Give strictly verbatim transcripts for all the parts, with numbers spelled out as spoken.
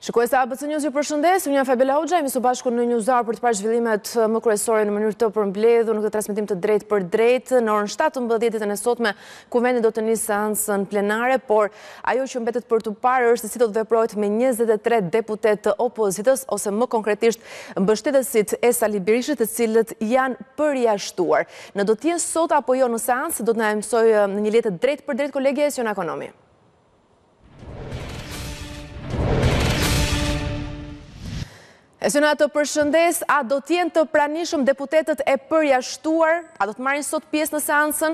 Shikues të A B C News ju përshëndes, unë jam Fabiola Hoxha, jemi së bashku në Newshour për të parë zhvillimet më kryesore në mënyrë të përmbledhur në këtë transmetim të drejtë për drejtë. Në orën shtatëmbëdhjetë ditën e sotme, Kuvendi do të nisë seancën plenare, por ajo që mbetet për të parë është se si do të veprohet me njëzet e tre deputet të opozitës, ose më konkretisht mbështetësit e Sali Berishit, të cilët janë përjashtuar. Në do të jenë sot apo jo në seancë, do të na mësojë në një letër drejtë për drejtë kolegja e Siona Ekonomi. E Siona, të përshëndes, a do t'jenë të pranishëm deputetët e përjashtuar? A do të marrin sot pjesë në seancën?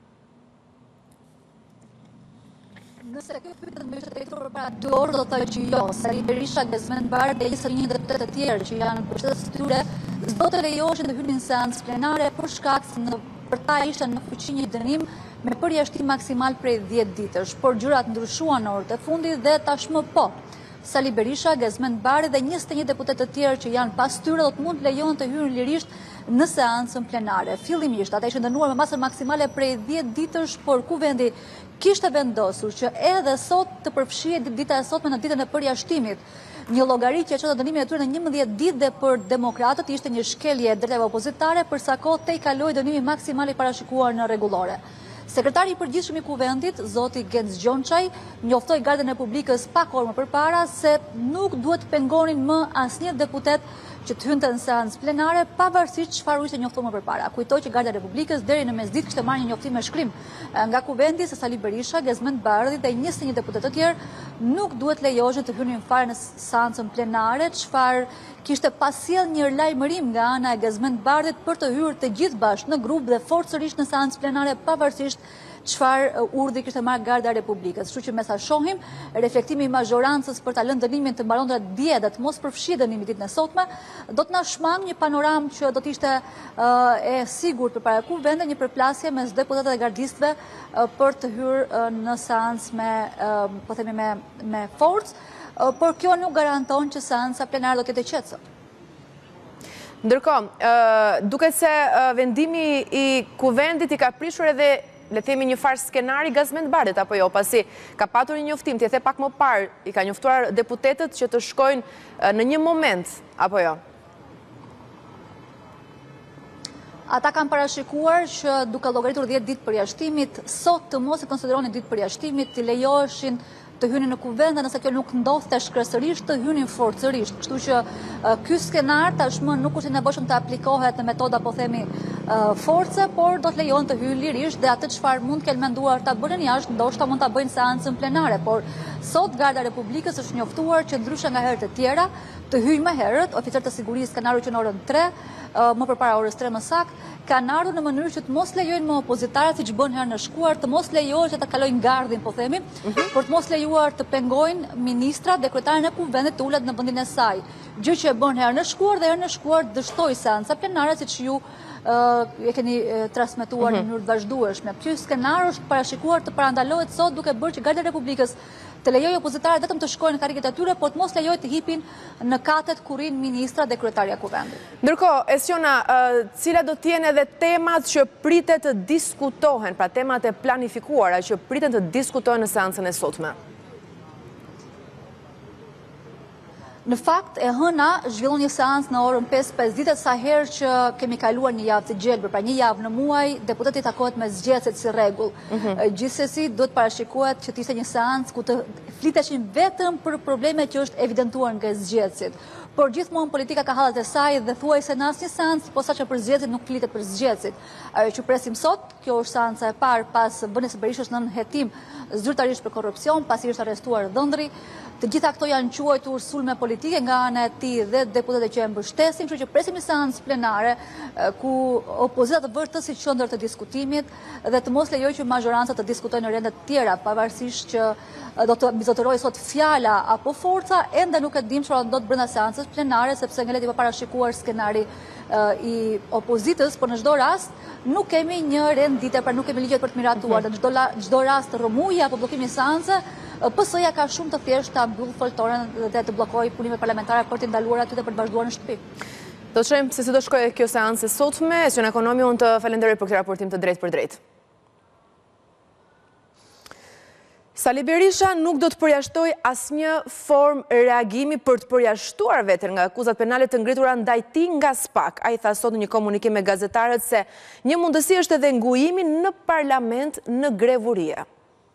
Nëse kjo pyetjet më është drejtuar para dy orë, do të thojë që jo. Sali Berisha, Gezmen Bardhi dhe njësër një deputet të tjerë që janë mbështetës të tyre, s'do të lejoheshin të hynin në seancë plenare për shkak se në për ta ishte në fuqi një dënim me përjashtim maksimal prej dhjetë ditësh, por gjërat ndryshuan në orët e fundit dhe tashmë po. Sali Berisha, Gezmen Bardhi dhe njëzet e një deputet të tjerë që janë pas tyre do të mund të lejohen të hyrin lirisht në seancën plenare. Fillimisht ata ishin dënuar me masën maksimale prej dhjetë ditësh, por Kuvendi kishte vendosur që edhe sot të përfshihet dita e sotme në ditën e përjashtimit. Një llogari që çon dënimin e tyre në njëmbëdhjetë ditë dhe për demokratët ishte një shkelje e drejtave opozitare për sa kohë te i kaloi dënimi maksimal i parashikuar në rregullore. Sekretari i përgjithshëm i Kuvendit, zoti Genc Gjonçaj, njoftoi Gardën e Republikës pak orë më përpara se nuk duhet të pengonin më asnjë deputet që të hynte në seancë plenare, pavarësisht çfarë ishte njoftuar më përpara. Kujtoj që Garda e Republikës deri në mesditë kishte marrë një njoftim me shkrim nga Kuvendi se Sali Berisha, Gezmen Bardhi dhe njëzet e një deputet të tjerë nuk duhet lejoheshin të hynin fare në seancën plenare, çfarë kishte pasjell një lajmërim nga ana e Gezmen Bardhit për të hyrë të gjithë bashkë në grup dhe forcërisht në seancë plenare, pavarësisht çfarë urdhri kishte marrë Garda e Republikës. Kështu që me sa shohim, reflektimi i mazhorancës për ta lënë dënimin të mbaronte dje dhe të mos përfshi dënimin ditën e sotme, do të na shmang një panoramë që do të ishte uh, e sigurt përpara Kuvendit, një përplasje mes deputetëve dhe gardistëve uh, për të hyrë uh, në seancë me uh, po themi me me forcë, uh, por kjo nuk garanton që seanca plenare do të jetë e qetësor. Ndërkohë, uh, duket se uh, vendimi i Kuvendit i ka prishur edhe le themi një farë skenari Gezmen Bardhit, apo jo, pasi ka patur një njoftim, t'jethe pak më parë, i ka njoftuar deputetët që të shkojnë në një moment, apo jo? Ata kanë parashikuar që duke llogaritur dhjetë ditë përjashtimit, sot të mos e konsideronin ditë përjashtimit, të lejoheshin të hynin në Kuvend, dhe nëse kjo nuk ndodhte shkresërisht, të hynin forcërisht. Kështu që uh, ky skenar tashmë nuk është i nevojshëm të aplikohet në metoda, po themi, uh, force, por do të lejohen të hyjnë lirisht dhe atë çfarë mund të kenë menduar ta bënin jashtë, ndoshta mund ta bëjnë seancën plenare, por sot Garda e Republikës është njoftuar që ndryshe nga herët e tjera të hyjnë më herët, oficer të sigurisë kanë ardhur që në orën tre, uh, më përpara orës tre më saktë, kanë ardhur në mënyrë që të mos lejojnë më opozitarët siç bën herën e shkuar, të mos lejohet që të kalojnë gardhin, po themi, uh -huh. por të mos lejuar të pengojnë ministrat dhe kryetarin e Kuvendit të ulet në vendin e saj. Gjë që e bën herën e shkuar dhe herën e shkuar dështoi seanca plenare siç ju uh, e keni uh, transmetuar uh -huh. në mënyrë të vazhdueshme. Ky skenar është parashikuar të parandalohet sot duke bërë që Garda e Republikës të lejojë opozitarët vetëm të shkojnë në karriget e tyre, por të mos lejojë të hipin në katet kurin ministra dhe kryetaria e Kuvendit. Ndërkohë, e Siona, uh, cila do t'jenë edhe temat që pritet të diskutohen, pra temat e planifikuara që pritet të diskutohen në seancën e sotme? Në fakt, e hëna zhvillon një seancë në orën pesë pesdite, sa herë që kemi kaluar një javë të gjelbër, pra një javë në muaj, deputeti takohet me zgjedhësit si rregull. Mm -hmm. Gjithsesi, duhet parashikohet që të ishte një seancë ku të fliteshin vetëm për probleme që është evidentuar nga zgjedhësit. Por gjithmonë politika ka hallet e saj dhe thuaj se në asnjë seancë, posaçë për zgjedhësit nuk flitet për zgjedhësit. Ajo që presim sot, kjo është seanca e parë pas vënies së Berishës nën hetim zyrtarisht për korrupsion, pasi është arrestuar dhëndri. Të gjitha këto janë quajtur sulme politike nga ana e tij dhe deputetët që e mbështesin, kështu që presim një seancë plenare ku opozita të vërtet si qendër të diskutimit dhe të mos lejojë që mazhoranca të diskutojnë në rende të tjera, pavarësisht që do të mizotërojë sot fjala apo forca, ende nuk e dim çfarë do të brenda seancës plenare, sepse ngelet i pa parashikuar skenari uh, i opozitës, por në çdo rast nuk kemi një rendite, pra nuk kemi ligjet për të miratuar, në çdo çdo rast rrëmuje apo bllokimi i seancës, P S-ja ka shumë të thjeshtë ta mbyll foltoren dhe të bllokojë punimet parlamentare për të ndaluar aty dhe për të vazhduar në shtëpi. Do të shohim se si do shkojë kjo seancë sotme. Siona Ekonomi, unë të falenderoj për këtë raportim të drejtë për drejtë. Sali Berisha nuk do të përjashtoj asnjë formë reagimi për të përjashtuar veten nga akuzat penale të ngritura ndaj tij nga SPAK. Ai tha sot në një komunikim me gazetarët se një mundësi është edhe ngujimi në parlament në grevurie.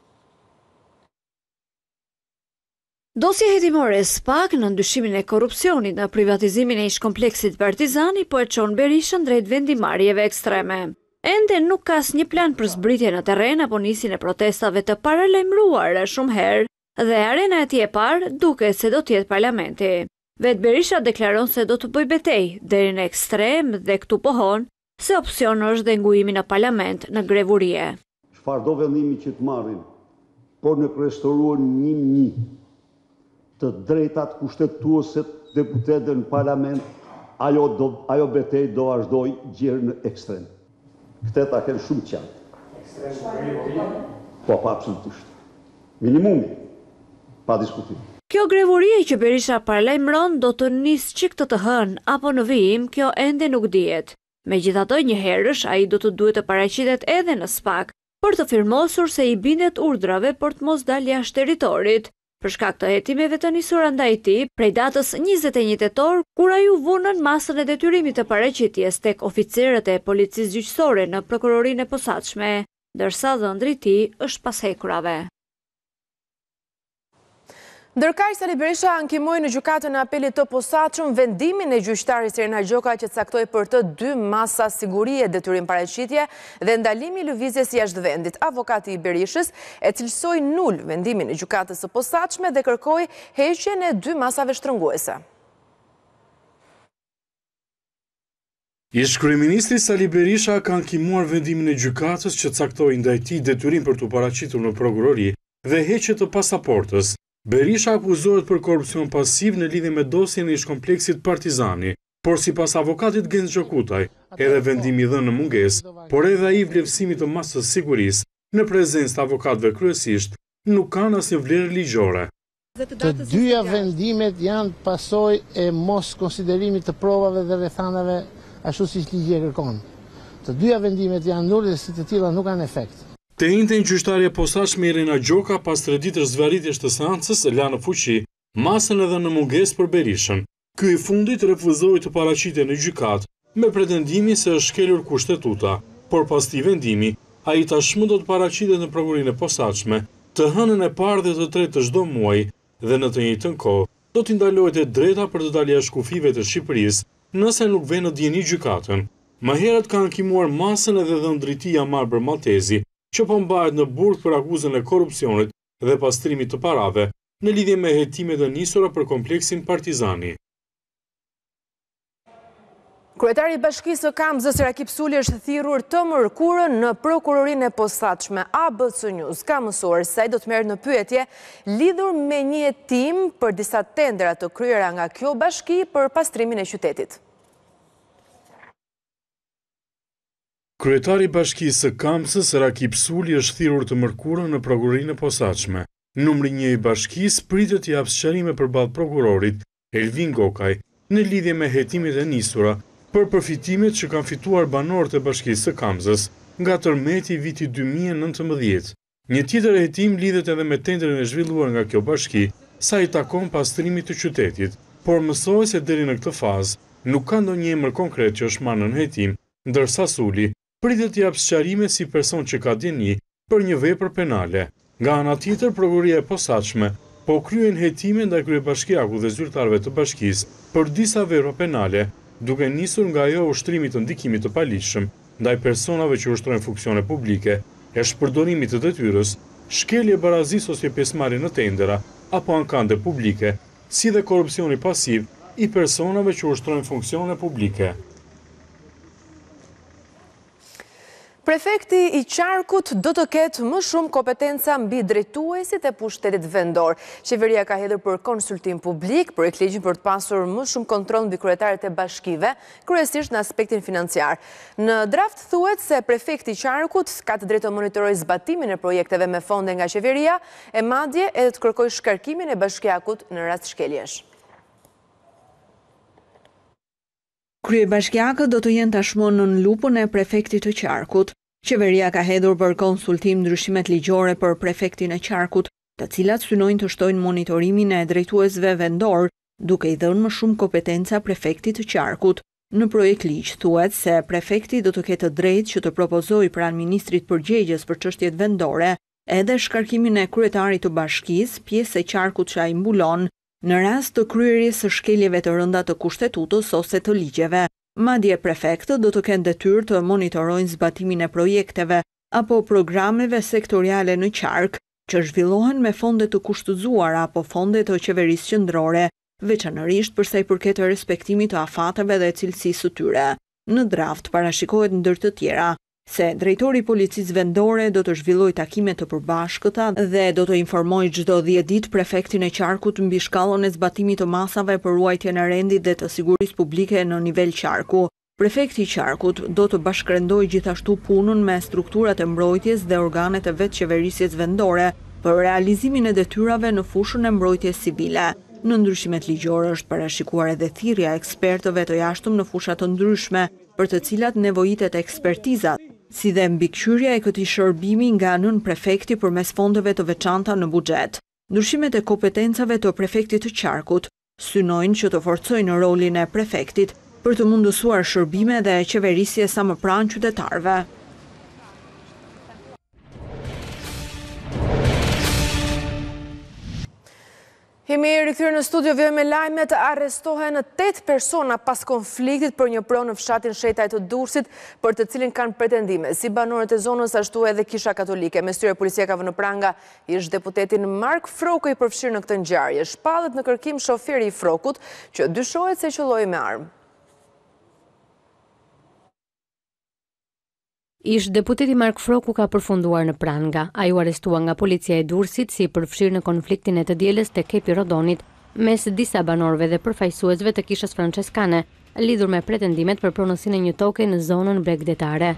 Dosja hetimore e SPAK në ndyshimin e korrupsionit në privatizimin e ish kompleksit Partizani po e çon Berishën drejt vendimarrjeve ekstreme. Ende nuk ka asnjë plan për zbritje në terren apo nisjen e protestave të paralajmëruara shumë herë dhe arena e tij e parë duket se do të jetë parlamenti. Vet Berisha deklaron se do të bëjë betejë deri në ekstrem dhe këtu pohon se opsion është dhe ngujimi në parlament në grevurie. Çfarë do vendimi që të marrin, por në restauruar një një të drejtat kushtetuese të deputetëve në parlament, ajo do ajo betejë do vazhdoj gjerë në ekstrem. Këtë ta kenë shumë qartë. Po, pa absolutisht. Minimumi, pa diskutim. Kjo grevurie që Berisha paralajmëron do të nisë çik të të hënë apo në vijim, kjo ende nuk dihet. Megjithatë, një herësh ai do të duhet të paraqitet edhe në SPAK për të firmosur se i bindet urdhrave për të mos dalë jashtë territorit. Për shkak të hetimeve të nisura ndaj tij prej datës njëzet e një tetor, kur ai u vunën masën e detyrimit të paraqitjes tek oficerët e policisë gjyqësore në prokurorinë e posaçme, ndërsa dhëndri i tij është pas hekurave. Ndërkaq Sali Berisha ankimoi në gjykatën e apelit të posaçëm vendimin e gjyqtarit Serena Gjoka që caktoi për të dy masa sigurie detyrim paraqitje dhe ndalimi i lëvizjes jashtë vendit. Avokati i Berishës e cilësoi nul vendimin e gjykatës së posaçme dhe kërkoi heqjen e dy masave shtrënguese. Ish kryeministri Sali Berisha ka ankimuar vendimin e gjykatës që caktoi ndaj tij detyrim për të paraqitur në prokurori dhe heqje të pasaportës. Berisha akuzohet për korrupsion pasiv në lidhje me dosjen e ish kompleksit Partizani, por sipas avokatit Genç Gjokutaj, edhe vendimi i dhënë në mungesë, por edhe ai vlerësimit të masës sigurisë në prezencë të avokatëve kryesisht, nuk kanë asnjë vlerë ligjore. Të dyja vendimet janë pasojë e mos konsiderimit të provave dhe rrethanave ashtu siç ligji e kërkon. Të dyja vendimet janë nul dhe si të tilla nuk kanë efekt. Të njëjtën gjyqtarja e posaçme Serena Gjoka pas tre ditësh zvarritjes të seancës la në fuqi masën edhe në mungesë për Berishën. Ky i fundit refuzoi të paraqitej në gjykat me pretendimin se është shkelur kushtetuta, por pas këtij vendimi ai tashmë do të paraqitet në prokurorinë e posaçme të hënën e parë dhe të tretë të çdo muaji dhe në të njëjtën kohë do t'i ndalohet e drejta për të dalë jashtë kufive të Shqipërisë nëse nuk vjen në dieni gjykatën. Më herët ka ankimuar masën edhe dhëndritia Marber Maltezi, që po mbahet në burg për akuzën e korrupsionit dhe pastrimit të parave në lidhje me hetimet e nisura për kompleksin Partizani. Kryetari i Bashkisë së Kamzës Rakip Suli është thirrur të mërkurën në prokurorinë e posaçme. A B C News ka mësuar se ai do të merret në pyetje lidhur me një hetim për disa tendera të kryera nga kjo bashki për pastrimin e qytetit. Kryetari i Bashkisë së Kamsës Rakip Suli është thirrur të mërkurën në prokurorinë e posaçme. Numri një i bashkisë pritet të japë sqarime përballë prokurorit Elvin Gokaj në lidhje me hetimet e nisura për përfitimet që kanë fituar banorët e Bashkisë së Kamsës nga tërmeti i vitit dy mijë e nëntëmbëdhjetë. Një tjetër hetim lidhet edhe me tenderin e zhvilluar nga kjo bashki, sa i takon pastrimit të qytetit, por mësohet se deri në këtë fazë nuk ka ndonjë emër konkret që është marrë në hetim, ndërsa Suli pritet të japë sqarime si person që ka djeni për një vepër penale. Nga ana tjetër, prokuroria e posaçme po kryen hetime ndaj kryebashkiakut dhe zyrtarëve të bashkisë për disa vepra penale, duke nisur nga ajo ushtrimi të ndikimit të paligjshëm ndaj personave që ushtrojnë funksione publike, e shpërdorimit të detyrës, shkelje barazisë ose pjesëmarrje në tendera apo ankande publike, si dhe korrupsioni pasiv i personave që ushtrojnë funksione publike. Prefekti i Qarkut do të ketë më shumë kompetenca mbi drejtuesit e pushtetit vendor. Qeveria ka hedhur për konsultim publik projektligjin për të pasur më shumë kontroll mbi kryetarët e bashkive, kryesisht në aspektin financiar. Në draft thuhet se prefekti i Qarkut ka të drejtë të monitorojë zbatimin e projekteve me fonde nga qeveria, e madje edhe të kërkojë shkarkimin e bashkiakut në rast shkeljesh. Kryebashkiakët do të jenë tashmë nën lupën e prefektit të Qarkut. Qeveria ka hedhur për konsultim ndryshimet ligjore për prefektin e Qarkut, të cilat synojnë të shtojnë monitorimin e drejtuesve vendor, duke i dhënë më shumë kompetenca prefektit të qarkut. Në projekt ligj thuhet se prefekti do të ketë drejtë që të propozojë pranë ministrit përgjegjës për çështjet vendore, edhe shkarkimin e kryetarit të bashkisë, pjesë e qarkut që ai mbulon, në rast të kryerjes së shkeljeve të rënda të kushtetutës ose të ligjeve. Madje prefektët do të kenë detyrë të monitorojnë zbatimin e projekteve apo programeve sektoriale në qark, që zhvillohen me fonde të kushtëzuara apo fonde të qeverisë qendrore, veçanërisht përsa i përket respektimit të afateve dhe cilësisë së tyre. Në draft parashikohet ndër të tjera se drejtori i policisë vendore do të zhvillojë takime të përbashkëta dhe do të informojë çdo dhjetë ditë prefektin e qarkut mbi shkallën e zbatimit të masave për ruajtjen e rendit dhe të sigurisë publike në nivel qarku. Prefekti i qarkut do të bashkërendojë gjithashtu punën me strukturat e mbrojtjes dhe organet e vetqeverisjes vendore për realizimin e detyrave në fushën e mbrojtjes civile. Në ndryshimet ligjore është parashikuar edhe thirrja e ekspertëve të jashtëm në fusha të ndryshme, për të cilat nevojitet ekspertizat, si dhe mbikëqyrja e këtij shërbimi nga nën prefekti përmes fondeve të veçanta në buxhet. Ndryshimet e kompetencave të prefektit të qarkut synojnë që të forcojnë rolin e prefektit për të mundësuar shërbime dhe qeverisje sa më pranë qytetarëve. Jemi rikthyer në studio, vjoj me lajmet. Arrestohen tetë persona pas konfliktit për një pronë në fshatin Shetaj të Durrësit, për të cilin kanë pretendime si banorët e zonës, ashtu edhe Kisha Katolike. Me styre policia ka vënë pranga ish deputetin Mark Froku i përfshirë në këtë ngjarje. Shpallet në kërkim shoferi i Frokut, që dyshohet se qëlloi me armë. Ish deputeti Mark Froku ka përfunduar në pranga. Ai u arrestua nga policia e Durrësit si përfshirë në konfliktin e të dielës te Kepi Rodonit mes disa banorëve dhe përfaqësuesve të kishës franceskane, lidhur me pretendimet për pronësinë e një toke në zonën bregdetare.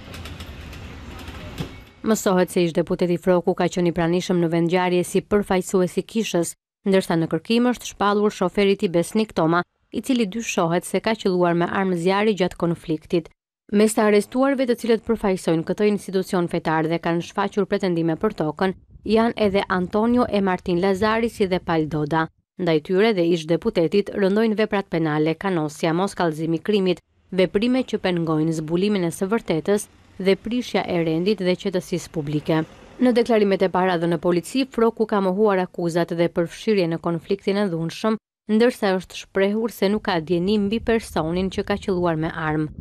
Mësohet se ish deputeti Froku ka qenë i pranishëm në vendngjarje si përfaqësues i kishës, ndërsa në kërkim është shpallur shoferit i Besnik Toma, i cili dyshohet se ka qelluar me armë zjarri gjatë konfliktit. Mes të arrestuarve të cilët përfaqësojnë këtë institucion fetar dhe kanë shfaqur pretendime për tokën, janë edhe Antonio e Martin Lazari si dhe Pal Doda. Ndaj tyre dhe ish deputetit rëndojnë veprat penale, kanosja, moskallëzimi i krimit, veprime që pengojnë zbulimin e së vërtetës dhe prishja e rendit dhe qetësisë publike. Në deklarimet e para dhe në polici, Froku ka mohuar akuzat dhe përfshirje në konfliktin e dhunshëm, ndërsa është shprehur se nuk ka dieni mbi personin që ka qelluar me armë.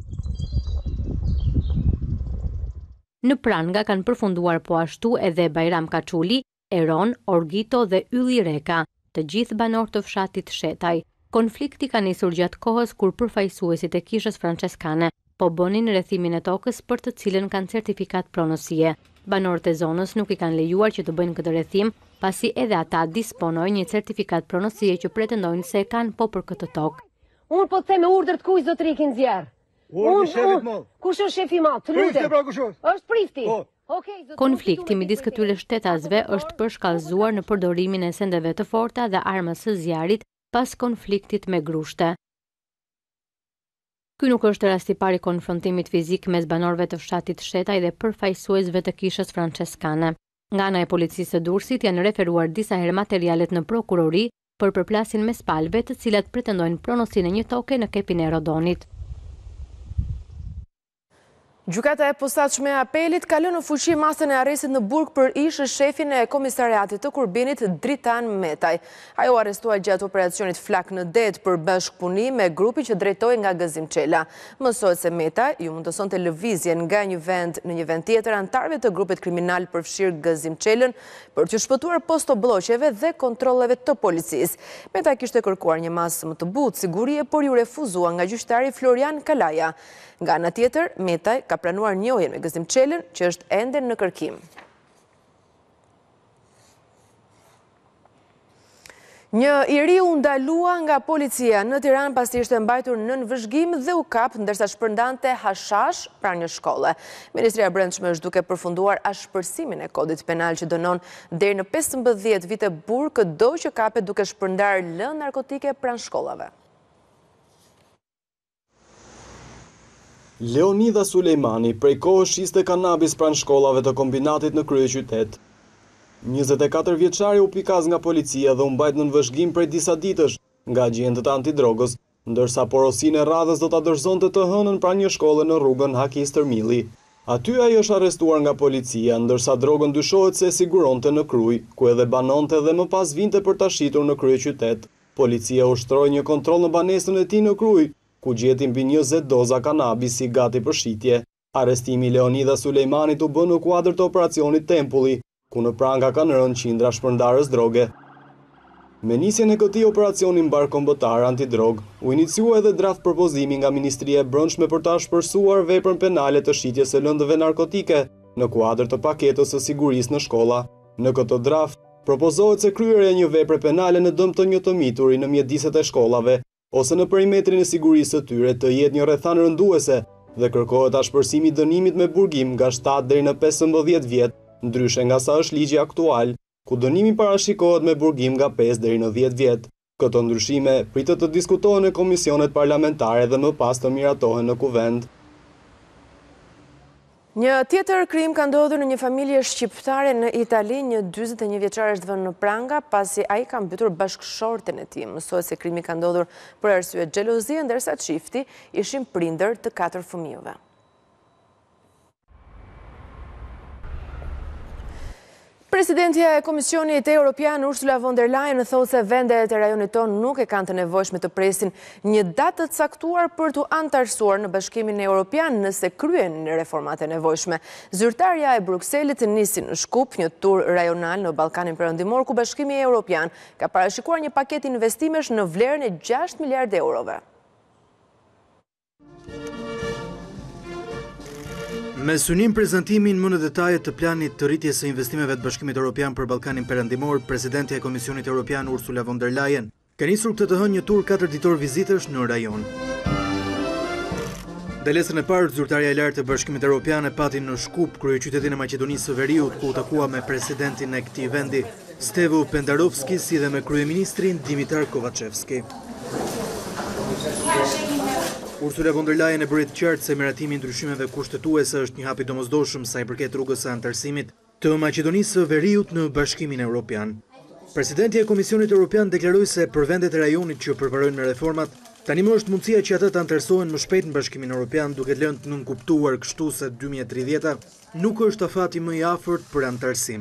Në pranga kanë përfunduar po ashtu edhe Bajram Kaçuli, Eron, Orgito dhe Ylli Reka, të gjithë banor të fshatit Shetaj. Konflikti ka nisur gjatë kohës kur përfaqësuesit e kishës franceskane po bënin rrethimin e tokës për të cilën kanë certifikat pronësie. Banorët e zonës nuk i kanë lejuar që të bëjnë këtë rrethim, pasi edhe ata disponojnë një certifikat pronësie që pretendojnë se e kanë po për këtë tokë. Unë po të them me urdhër të kujt do të rikin zjarr. Unë, kush është shefi i madh? Të lutem. Është prifti. Konflikti midis këtyre shtetasve është përshkallëzuar në përdorimin e sendeve të forta dhe armës së zjarrit pas konfliktit me grushte. Ky nuk është rasti i parë i konfrontimit fizik mes banorëve të fshatit Shetaj dhe përfaqësuesve të kishës franceskane. Nga ana e policisë së Durrësit janë referuar disa herë materialet në prokurori për përplasjen mes palëve të cilat pretendojnë pronësinë e një toke në Kepin e Rodonit. Gjykata e posaçme e apelit ka lënë në fuqi masën e arrestit në burg për ish shefin e komisariatit të Kurbinit, Dritan Metaj. Ajo arrestua gjatë operacionit Flak në det për bashkëpunim me grupi që drejtoi nga Gëzim Çela. Mësohet se Metaj ju mundësonte lëvizjen nga një vend në një vend tjetër antarëve të grupit kriminal përfshirë Gëzim Çelën për të shpëtuar postoblloqeve dhe kontrolleve të policisë. Metaj kishte kërkuar një masë më të butë sigurie, por ju refuzua nga gjyqtari Florian Kalaja. Nga ana tjetër, Metaj ka pranuar njohjen me Gëzim Çelën, që është ende në kërkim. Një i ri u ndalua nga policia në Tiranë pasi ishte mbajtur nën vëzhgim dhe u kap ndërsa shpërndante hashash pranë një shkolle. Ministria e Brendshme është duke përfunduar ashpërsimin e kodit penal që dënon deri në pesëmbëdhjetë vite burg çdo që kapet duke shpërndar lënë narkotike pranë shkollave. Leonida Sulejmani prej kohësh shiste kanabis pranë shkollave të kombinatit në kryeqytet. njëzet e katër vjeçari u pikaz nga policia dhe u mbajt në vëzhgim prej disa ditësh nga agjentët antidrogës, ndërsa porosinë e radhës do ta dorëzonte të hënën pranë një shkolle në rrugën Haki Stërmilli. Aty ai është arrestuar nga policia, ndërsa drogën dyshohet se siguronte në Kruj, ku edhe banonte dhe më pas vinte për ta shitur në kryeqytet. Policia ushtroi një kontroll në banesën e tij në Kruj, ku gjeti mbi njëzet doza kanabisi gati për shitje. Arrestimi i Leonida Sulejmanit u bë në kuadër të operacionit Tempulli, ku në pranga kanë rënë qindra shpërndarës droge. Me nisjen e këtij operacioni mbar kombëtar antidrog, u iniciua edhe draft propozimi nga Ministria e Brendshme për ta shpërsuar veprën penale të shitjes së lëndëve narkotike në kuadër të paketës së sigurisë në shkolla. Në këtë draft propozohet se kryerja e një vepre penale në dëm të një të mituri në mjediset e shkollave ose në perimetrin e sigurisë së tyre të jetë një rrethanë rënduese dhe kërkohet ashpërsimi i dënimit me burgim nga shtatë deri në pesëmbëdhjetë vjet, ndryshe nga sa është ligji aktual, ku dënimi parashikohet me burgim nga pesë deri në dhjetë vjet. Këto ndryshime pritet të diskutohen në komisionet parlamentare dhe më pas të miratohen në kuvend. Një tjetër krim ka ndodhur në një familje shqiptare në Itali, një dyzet e një vjeçar është vënë në pranga pasi ai ka mbytur bashkëshorten e tij. Mësohet se krimi ka ndodhur për arsye xhelozie, ndërsa çifti ishin prindër të katër fëmijëve. Presidentja e Komisionit Evropian Ursula von der Leyen thotë se vendet e rajonit tonë nuk e kanë të nevojshme të presin një datë të caktuar për të antarësuar në Bashkimin Evropian nëse kryen reformat e nevojshme. Zyrtarja e Brukselit nisi në Shkup një tur rajonal në Ballkanin Perëndimor ku Bashkimi Evropian ka parashikuar një paket investimesh në vlerën e gjashtë miliardë eurove. Me synim prezantimin më në detajet të planit të rritjes së investimeve të Bashkimit Evropian për Ballkanin Perëndimor, Presidentja e Komisionit Evropian Ursula von der Leyen ka nisur këtë të hënë një tur katër ditor vizitësh në rajon. Dalesën e parë, zyrtarja e lartë të Bashkimit Evropian e pati në Shkup, kryeqytetin e Maqedonisë së Veriut, ku u takua me presidentin e këtij vendi, Stevo Pendarovski, si dhe me kryeministrin Dimitar Kovacevski. Ursula von der Leyen e bëri të qartë se miratimi i ndryshimeve kushtetuese është një hap i domosdoshëm sa i përket rrugës së antarësimit të Maqedonisë së Veriut në Bashkimin Evropian. Presidentja e Komisionit Evropian deklaroi se për vendet e rajonit që përparojnë me reformat, tani më është mundësia që ata të antarësohen më shpejt në Bashkimin Evropian, duke lënë të nënkuptuar kështu se dy mijë e tridhjetë nuk është afati më i afërt për antarësim.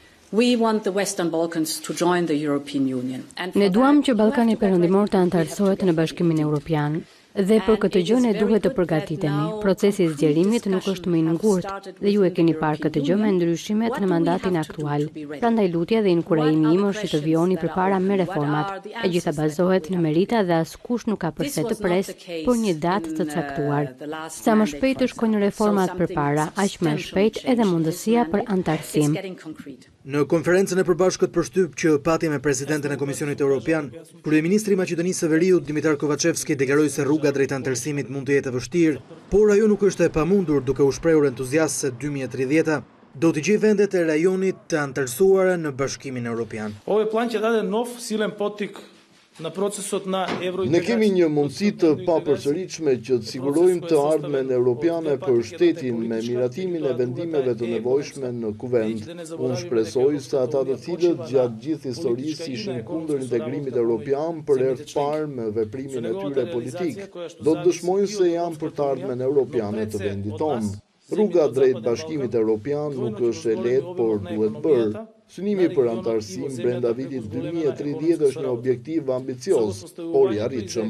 Ne duam që Ballkani Perëndimor të antarësohet në Bashkimin Evropian. Dhe për këtë gjë ne duhet të përgatitemi. Procesi i zgjerimit nuk është më i ngurtë dhe ju e keni parë këtë gjë me ndryshimet në mandatin aktual. Prandaj lutja dhe inkurajimi im është që të vijoni përpara me reformat. E gjitha bazohet në merita dhe askush nuk ka përse të pres për një datë të caktuar. Sa më shpejt të shkojnë reformat përpara, aq më shpejt edhe mundësia për antarësim. Në konferencën e përbashkët për shtyp që pati me presidenten e Komisionit Evropian, kryeministri i Maqedonisë së Veriut Dimitar Kovacevski deklaroi se rruga drejt antarësimit mund të jetë e vështirë, por ajo nuk është e pamundur, duke u shprehur entuziast se dy mijë e tridhjetë do të gjejë vendet e rajonit të antarësuara në Bashkimin Evropian. Ovaj plan će dati nov silen potik në procesot na evrointegracije. Ne kemi një mundësi të papërsëritshme që të sigurojmë të ardhmen evropiane për shtetin me miratimin e vendimeve të nevojshme në kuvend. Unë shpresoj se ata të cilët gjatë gjithë historisë ishin kundër integrimit evropian për herë të parë me veprimin e tyre politik, do të dëshmojnë se janë për të ardhmen evropiane të vendit tonë. Rruga drejt Bashkimit Evropian nuk është e lehtë, por duhet bërë. Synimi për antarësim brenda vitit dy mijë e tridhjetë është një objektiv ambicioz, por i arritshëm.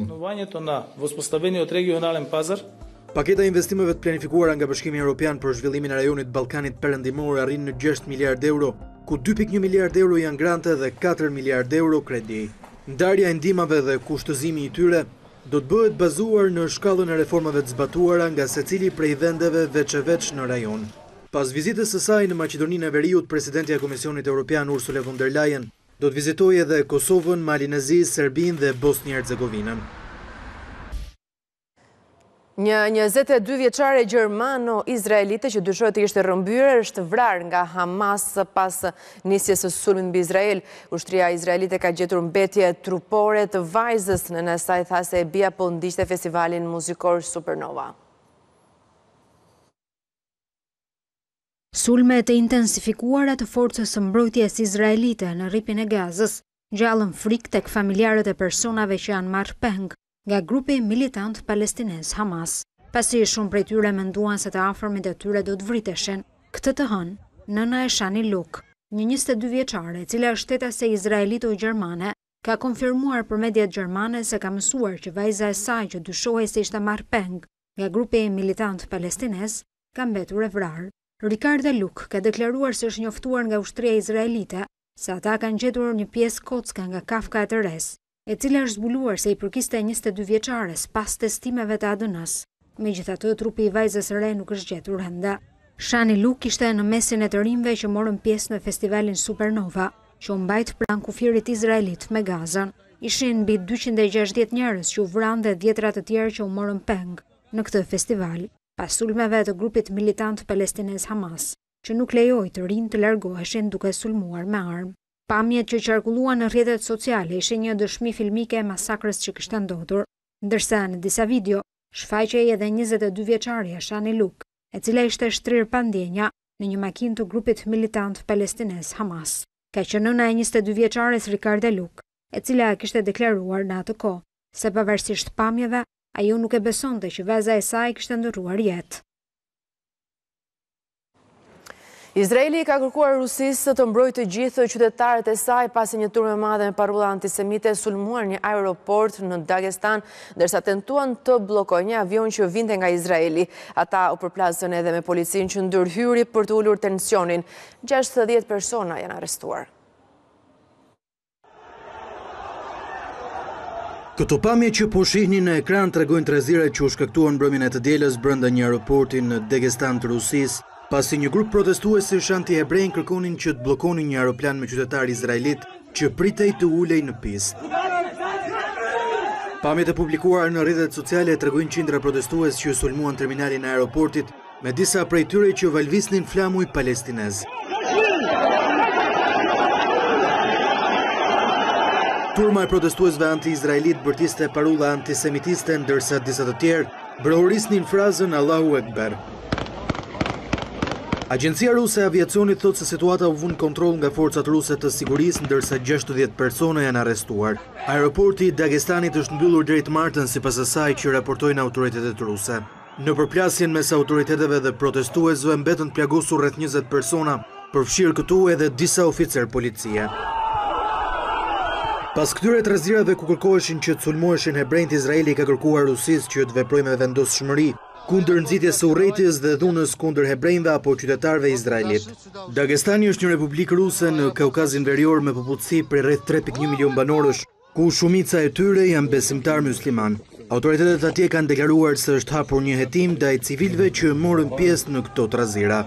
Paketa e investimeve të planifikuara nga Bashkimi Evropian për zhvillimin e rajonit Ballkanit Perëndimor arrin në gjashtë miliardë euro, ku dy pikë një miliardë euro janë grante dhe katër miliardë euro kredi. Ndarja e ndihmave dhe kushtëzimi i tyre do të bëhet bazuar në shkallën e reformave të zbatuara nga secili prej vendeve veç e veç në rajon. Pas vizitës së saj në Maqedoninë e Veriut, presidentja e Komisionit Evropian Ursula von der Leyen do të vizitojë edhe Kosovën, Malinë e Zi, Serbinë dhe Bosnjë-Hercegovinën. Një njëzet e dy vjeçare gjermano-izraelite që dyshohet të ishte rrëmbyer është vrarë nga Hamas pas nisjes së sulmit mbi Izrael. Ushtria izraelite ka gjetur mbetje trupore të vajzës, nëna e saj tha se e bija po ndiqte festivalin muzikor Supernova. Sulme të intensifikuara të forcës së mbrojtjes izraelite në rripin e Gazës gjallën frikë tek familjarët e personave që janë marrë peng nga grupi militant palestinez Hamas, pasi shumë prej tyre menduan se të afërmit e tyre do të vriteshin. Këtë të hënë, nëna e Shani Luk, një njëzet e dy vjeçare, e cila është stetase izraelito-gjermane, ka konfirmuar për mediat gjermane se ka mësuar që vajza e saj që dyshohej se ishte marrë peng nga grupi militant palestinez ka mbetur e vrarë. Ricarda Luk ka deklaruar se është njoftuar nga ushtria izraelite se ata kanë gjetur një pjesë kocka nga kafka e të res, e cila është zbuluar se i përkiste njëzet e dy vjeçares pas testimeve të A D N-s. Megjithatë, trupi i vajzës së re nuk është gjetur ende. Shani Luk ishte në mesin e të rinjve që morën pjesë në festivalin Supernova, që u mbajt pranë kufirit izraelit me Gazën. Ishin mbi dyqind e gjashtëdhjetë njerëz që u vranë dhe dhjetra të tjerë që u morën peng në këtë festival, pas sulmeve të grupit militant palestinez Hamas, që nuk lejoi të rinj të largoheshin duke sulmuar me armë. Pamjet që qarkulluan në rrjetet sociale ishin një dëshmi filmike e masakrës që kishte ndodhur, ndërsa në disa video shfaqej edhe njëzet e dy vjeçaria Shani Luk, e cila ishte shtrirë pa ndjenja në një makinë të grupit militant palestinez Hamas. Ka qenë nëna e njëzet e dy vjeçares Ricarda Luk, e cila kishte deklaruar në atë kohë se pavarësisht pamjeve, ajo nuk e besonte që vajza e saj kishte ndërruar jetë. Izraeli ka kërkuar Rusisë të mbrojë të gjithë qytetarët e saj pasi një turme madhe me parulla antisemite sulmuar një aeroport në Dagestan, ndërsa tentuan të bllokojnë një avion që vinte nga Izraeli. Ata u përplasën edhe me policinë që ndërhyri për të ulur tensionin. gjashtëdhjetë persona janë arrestuar. Këto pamje që po shihni në ekran tregojnë tërëzire që u shkaktuan mbrëmjen e të dielës brenda një aeroporti në Dagestan të Rusisë, pasi një grup protestuesish anti-hebrejnë kërkonin që të bllokonin një aeroplan me qytetar izraelit që pritej të ulej në pistë. Pamjet e publikuara në rrjetet sociale tregojnë qindra protestues që sulmuan terminalin e aeroportit, me disa prej tyre që valvisnin flamuj palestinez. Turma e protestuesve anti-izraelit bërtiste parulla antisemitiste, ndërsa disa të tjerë brohorisnin frazën Allahu Ekber. Agjencia Ruse e Aviacionit thotë se situata u vënë kontroll nga forcat ruse të sigurisë, ndërsa gjashtëdhjetë persona janë arrestuar. Aeroporti i Dagestanit është mbyllur deri të martën sipas asaj që raportojnë autoritetet ruse. Në përplasjen mes autoriteteve dhe protestuesve mbetën të plagosur rreth njëzet persona, përfshirë këtu edhe disa oficer policie. Pas këtyre trazirave ku kërkoheshin që të sulmoheshin hebrejt, Izraeli ka kërkuar Rusisë që të veprojë me vendosshmëri kundër nxitjes së urrejtjes dhe dhunës kundër hebrejve apo qytetarëve izraelit. Dagestani është një republikë ruse në Kaukazin Verior me popullsi prej rreth tre pikë një milion banorësh, ku shumica e tyre janë besimtar musliman. Autoritetet atje kanë deklaruar se është hapur një hetim ndaj civilëve që morën pjesë në këto trazira.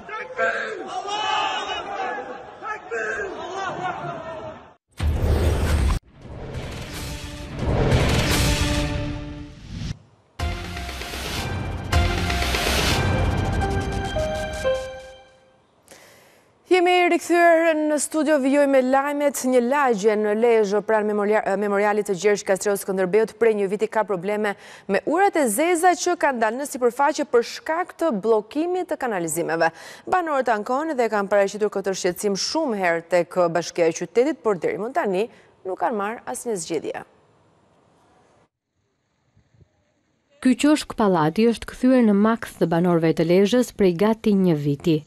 Jemi rikthyer në studio, vijoj me lajmet. Një lagje në Lezhë pranë memorialit të Gjergj Kastriot Skënderbeut prej një viti ka probleme me urat e zeza që kanë dalë në sipërfaqe për shkak të bllokimit të kanalizimeve. Banorët ankohen dhe kanë paraqitur këtë shqetësim shumë herë tek Bashkia e Qytetit, por deri më tani nuk kanë marrë asnjë zgjedhje. Ky qoshk pallati është kthyer në maks të banorëve të Lezhës prej gati një viti.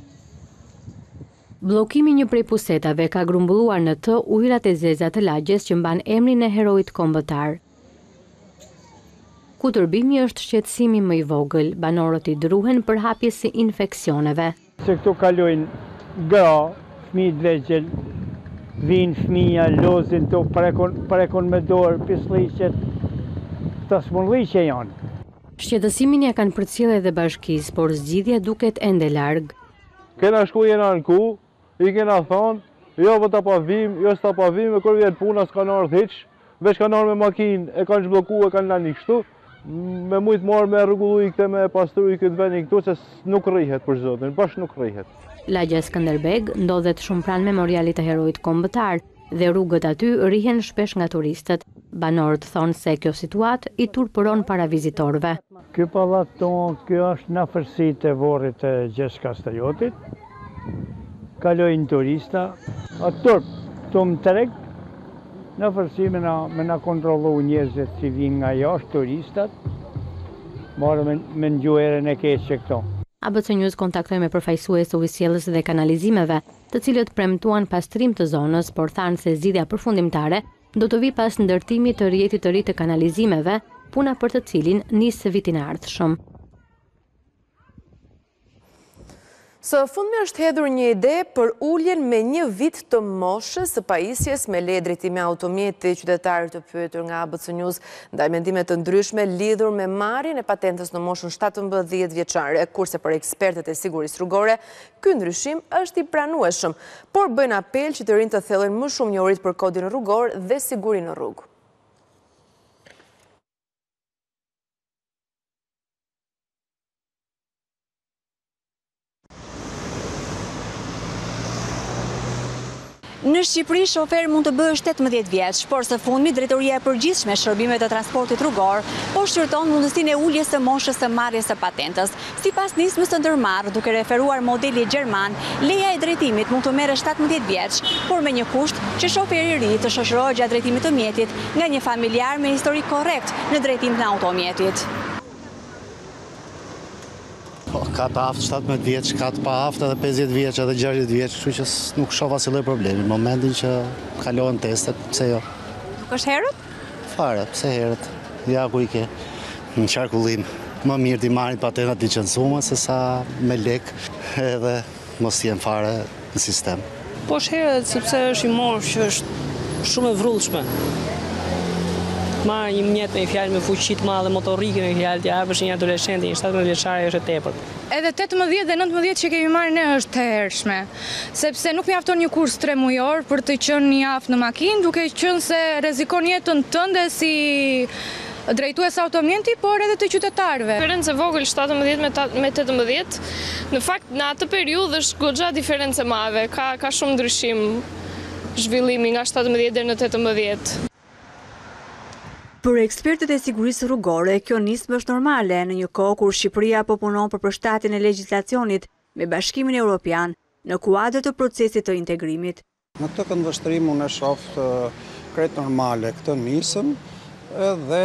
Bllokimi një prej pusetave ka grumbulluar në të ujërat e zeza të lagjes që mban emrin e heroit kombëtar. Ku tërbimi është shqetësimi më i vogël, banorët i druhen për hapjes së infeksioneve. Se këtu kalojnë gra, fëmijë të vegjël, vinë fëmija, lozin të parekon, parekon me dorë, pisliqet, këta smundliqe janë. Shqetësimin ja kanë përcjellë edhe bashkisë, por zgjidhja duket ende larg. Kena shku jena në ku, i kena thonë, jo vë të pavim, jo së të pavim, e kër vjetë puna s'ka në ardhë hiq, veç ka nërë me makinë, e kanë zhbloku, e kanë lani kështu, me mujtë marë me rregullu i këte me pastru i këtë veni këtu, se nuk rrihet për zotin, bash nuk rrihet. Lagja Skënderbeg ndodhet shumë pranë memorialit të heroit kombëtar dhe rrugët aty rrihen shpesh nga turistët. Banorët thonë se kjo situatë i turpëron para vizitorëve. Ky pallat tonë, kjo është në afërsitë e varrit të Gjergj Kastriotit, kalojnë turista, atë turp, të më treg, në fërsi me na, me na kontrolu njerëzit që vinë nga jashtë, turistat, marë me, me në gjuherën e keqë që këto. A B C News kontaktoi me përfaqësues të ujësiellës dhe kanalizimeve, të cilët premtuan pastrim të zonës, por thanë se zgjidhja përfundimtare do të vi pas ndërtimit të rrjetit të ri të kanalizimeve, puna për të cilin nis vitin e ardhshëm. Së fundmi është hedhur një ide për uljen me një vit të moshës së pajisjes me leje drejtimi automjeti. Qytetarët të pyetur nga A B C News ndaj mendime të ndryshme lidhur me marrjen e patentës në moshën shtatëmbëdhjetë vjeçare, kurse për ekspertët e sigurisë rrugore, ky ndryshim është i pranueshëm, por bëjnë apel që të rinjtë të thellojnë më shumë njohurit për kodin rrugor dhe sigurinë në rrugë. Në Shqipëri, shofer mund të bëjë shtatëmbëdhjetë vjeç, por së fundmi Drejtoria e Përgjithshme e Shërbimeve të Transportit Rrugor po shqyrton mundësinë e uljes së moshës së marrjes së patentës. Sipas nismës të ndërmarrë, duke referuar modelit gjerman, leja e drejtimit mund të merrë shtatëmbëdhjetë vjeç, por me një kusht që shoferi i ri të shoqërohet gjatë drejtimit të mjetit nga një familjar me histori korrekt në drejtim të automjetit. Ka të aftë shtatëmbëdhjetë vjeç, ka të pa aftë edhe pesëdhjetë vjeç edhe gjashtëdhjetë vjeç, kështu që nuk shoh asnjë lloj problemi. Në momentin që kalohen testet, pse jo? Nuk është herët? Fare, pse herët? Ja ku i ke në qarkullim. Më mirë t'i marrin patentat licencuara se sa me lek edhe mos jenë fare në sistem. Po është herët sepse është i mosh që është shumë e vrullshme. Marë një mjet me i fjallë me fuqit ma dhe motorike me i fjallë t'ja apësh një adoleshenti, një shtatëmbëdhjetë vjeçare është e tepër. Edhe tetëmbëdhjetë dhe nëntëmbëdhjetë që kemi marrë ne është të hershme, sepse nuk mjafton një kurs tre mujor për të qenë një javë në makinë, duke qenë se rrezikon jetën tënde si drejtues automjeti, por edhe të qytetarëve. Diferencë e vogël shtatëmbëdhjetë me tetëmbëdhjetë, në fakt në atë periudhë është goxha diferencë e madhe, ka ka shumë ndryshim zhvillimi nga shtatëmbëdhjetë deri në tetëmbëdhjetë. Për ekspertët e sigurisë rrugore, kjo nismë është normale në një kohë kur Shqipëria po punon për përshtatjen e legjislacionit me Bashkimin Evropian në kuadër të procesit të integrimit. Në këtë këndvështrim unë e shoh krejt normale këtë nisëm dhe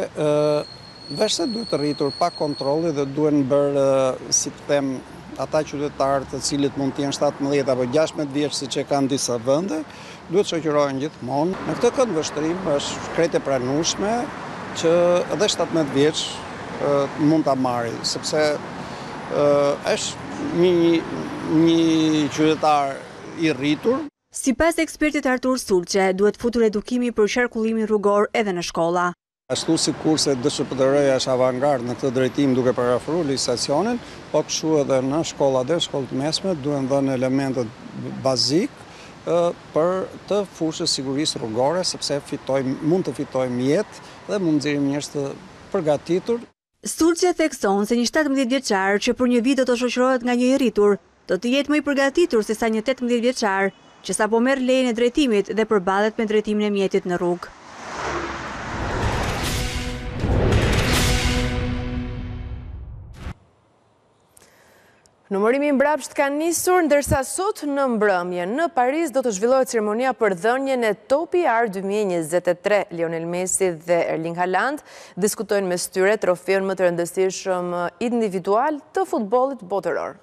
veç se duhet të rritur pa kontrolli dhe duhen bërë, si të them, ata qytetarë të cilët mund të jenë shtatëmbëdhjetë apo gjashtëmbëdhjetë vjeç siç e kanë disa vende, duhet shoqërohen gjithmonë. Në këtë këndvështrim është krejt e pranueshme që edhe shtatëmbëdhjetë vjeç mund ta marrë, sepse është një një qytetar i rritur. Sipas ekspertit Artur Sulçe, duhet futur edukimi për qarkullimin rrugor edhe në shkolla. Ashtu si kurse D S P D R-ja është avangard në këtë drejtim duke parafruar legjislacionin, po kështu edhe në shkollat dhe shkollat të mesme duhen dhënë elementet bazik për të fushës sigurisë rrugore, sepse fitojmë, mund të fitojmë jetë dhe mund nxjerrim njerëz të përgatitur. Sulçe thekson se një shtatëmbëdhjetë vjeçar që për një vit do të shoqërohet nga një i rritur, do të jetë më i përgatitur se sa një tetëmbëdhjetë vjeçar që sapo merr lejen e drejtimit dhe përballet me drejtimin e mjetit në rrugë. Numërimi mbrapsht ka nisur, ndërsa sot në mbrëmje në Paris do të zhvillohet ceremonia për dhënien e Topi i Art dy mijë e njëzet e tre. Lionel Messi dhe Erling Haaland diskutojnë mes tyre trofeun më të rëndësishëm individual të futbollit botëror.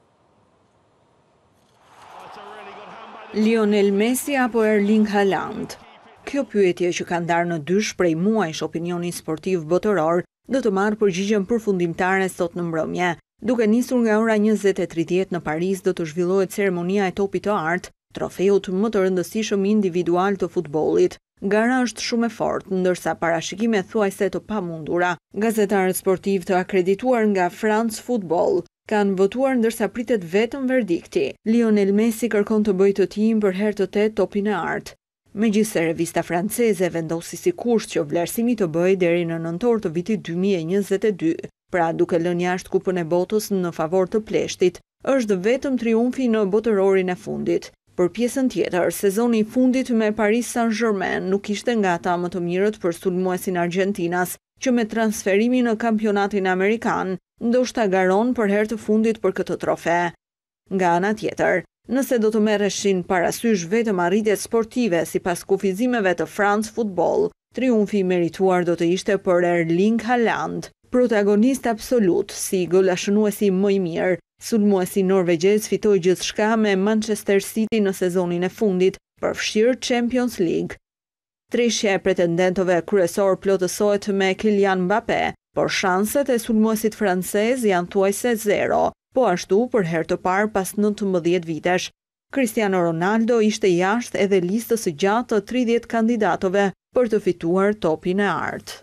Lionel Messi apo Erling Haaland? Kjo pyetje që ka ndarë në dysh prej muajsh opinionin sportiv botëror do të marrë përgjigjen përfundimtare sot në mbrëmje. Duke nisur nga ora njëzet e tridhjetë në Paris do të zhvillohet ceremonia e Topit të Art, trofeut më të rëndësishëm individual të futbollit. Gara është shumë e fortë, ndërsa parashikimet thuajse të pamundura. Gazetarët sportiv të akredituar nga France Football kanë votuar ndërsa pritet vetëm verdikti. Lionel Messi kërkon të bëjë të tim për herë të tetë Topin e Art. Megjithse revista franceze vendosi si kusht që vlerësimi të bëjë deri në nëntor të vitit dy mijë e njëzet e dy. Pra duke lënë jashtë kupën e botës në favor të pleshtit, është vetëm triumfi në botërorin e fundit. Për pjesën tjetër, sezoni i fundit me Paris Saint-Germain nuk ishte nga ata më të mirët për sulmuesin Argentinas, që me transferimin në kampionatin amerikan, ndoshta garon për herë të fundit për këtë trofe. Nga ana tjetër, Nëse do të merreshin parasysh vetëm arritjet sportive sipas kufizimeve të France Football, triumfi i merituar do të ishte për Erling Haaland, protagonist absolut, si golashënuesi më i mirë. Sulmuesi norvegjez fitoi gjithçka me Manchester City në sezonin e fundit, përfshirë Champions League. Trishja e pretendentëve kryesor plotësohet me Kylian Mbappé, por shanset e sulmuesit francez janë thuajse zero, po ashtu për herë të parë pas nëntëmbëdhjetë vitesh. Cristiano Ronaldo ishte jashtë edhe listës së gjatë të tridhjetë kandidatëve për të fituar topin e artë.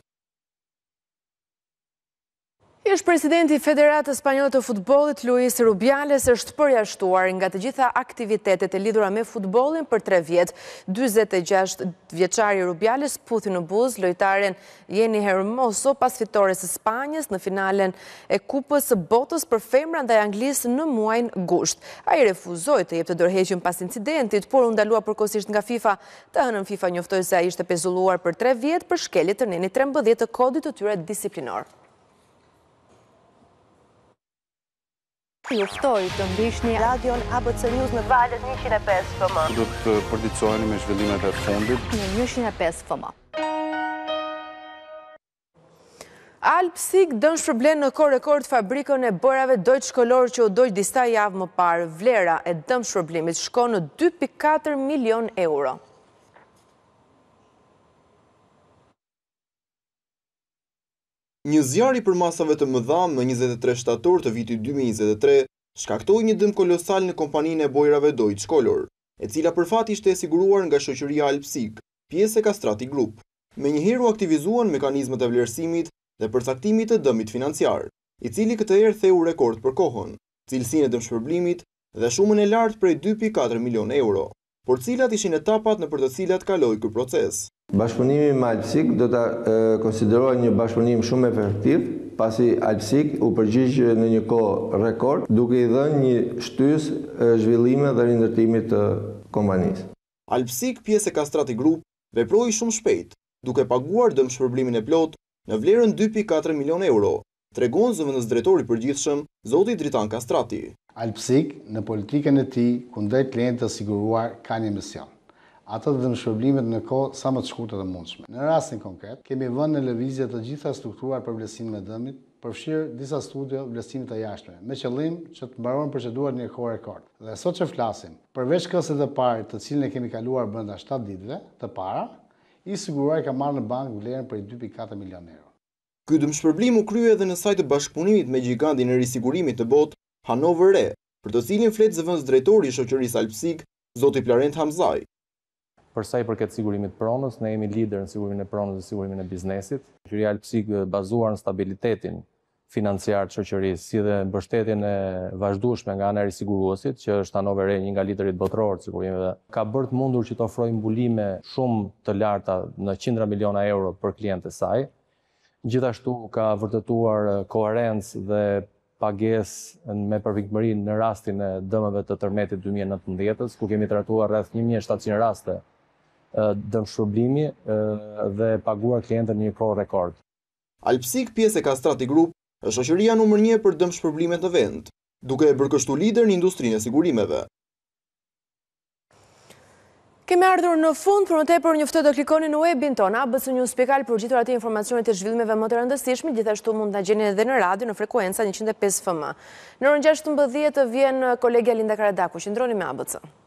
Ish presidenti i Federatës Spanjolle të Futbollit, Luis Rubiales, është përjashtuar nga të gjitha aktivitetet e lidhura me futbollin për tre vjet. dyzet e gjashtë vjeçari Rubiales puthi në buzë lojtaren Jenny Hermoso pas fitores së Spanjës në finalen e Kupës së Botës për femra ndaj Anglisë në muajin gusht. Ai refuzoi të jepte dorëheqjen pas incidentit, por u ndalua përkohësisht nga FIFA. Të hënën FIFA njoftoi se ai ishte pezulluar për tre vjet për shkelje të nenit trembëdhjetë të kodit të tyre disiplinor. Juftoj të ndihni radion A B C News në valët njëqind e pesë F M. Do të përdiqoheni me zhvillimet e fundit. Në njëqind e pesë F M. Alpsig dën shpërblen në kohë rekord fabrikën e bërave Deutsche Kolor që u doj disa javë më parë. Vlera e dëm shpërblimit shkon në dy pikë katër milion euro. Një zjarri për masave të mëdha më njëzet e tre shtator të vitit dy mijë e njëzet e tre shkaktoi një dëm kolosal në kompaninë e bojrave Deutsche Kolor, e cila për fat ishte e siguruar nga shoqëria Alpsig, pjesë e Castrati Group. Menjëherë u aktivizuan mekanizmat e vlerësimit dhe përcaktimit të dëmit financiar, i cili këtë herë theu rekord për kohën, cilësinë e dëmshpërblimit dhe shumën e lartë prej dy pikë katër milion euro, por cilat ishin etapat në për të cilat kaloi ky proces. Bashkëpunimi me Alpsig do ta konsiderohet një bashkëpunim shumë efektiv, pasi Alpsig u përgjigj në një kohë rekord, duke i dhënë një shtysë zhvillime dhe rindërtimit të kompanisë. Alpsig, pjesë e Castrati Group, veproi shumë shpejt, duke paguar dëmshpërblimin e plot në vlerën dy pikë katër milion euro, tregon zëvendës drejtori i përgjithshëm, zoti Dritan Castrati. Alpsig në politikën e tij kundrejt klientë të siguruar ka një mision. Ato të dëmshpërblimet në kohë sa më të shkurtër të mundshme. Në rastin konkret, kemi vënë në lëvizje të gjitha strukturat për vlerësimin e dëmit, përfshirë disa studio vlerësimit të jashtme, me qëllim që të mbaron procedurat në një kohë rekord. Dhe sot që flasim, përveç kësaj të parë, të cilën e kemi kaluar brenda shtatë ditëve të para, i siguruar ka marrë në bank vlerën për dy pikë katër milion euro. Ky dëmshpërblim u krye edhe në saj të bashkëpunimit me gigantin e risigurimit të botë, Hannover Re, për të cilin flet zëvendës drejtori i shoqërisë Alpsig, zoti Plarent Hamzaj. Për sa i përket sigurimit pronës, ne jemi lider në sigurimin e pronës dhe sigurimin e biznesit. Shoqëria Alpsig bazuar në stabilitetin financiar të shoqërisë, si dhe mbështetjen e vazhdueshme nga ana e risiguruesit, që është Hannover Re, një nga liderit botëror të sigurimeve, ka bërë të mundur që të ofrojë mbulime shumë të larta në qindra miliona euro për klientët e saj. Gjithashtu ka vërtetuar koherencë dhe pagesë me përvikëmëri në rastin e dëmeve të tërmetit dy mijë e nëntëmbëdhjetë, ku kemi trajtuar rreth një mijë e shtatëqind raste dëmshpërblimi dhe paguar klientët në një kohë rekord. Alpsig, pjesë e Castrati Group, është shoqëria numër një për dëmshpërblimet në vend, duke e bërë kështu lider në industrinë e sigurimeve. Kemi ardhur në fund, për më tepër njoftoj të klikoni në webin tonë A B C News pikal për gjithur ati informacionit e zhvillimeve më të rëndësishme, gjithashtu mund të gjeni edhe në radio në frekuenca njëqind e pesë F M. Në orën gjashtëmbëdhjetë vjen kolegja Linda Karadaku, qëndroni me A B C.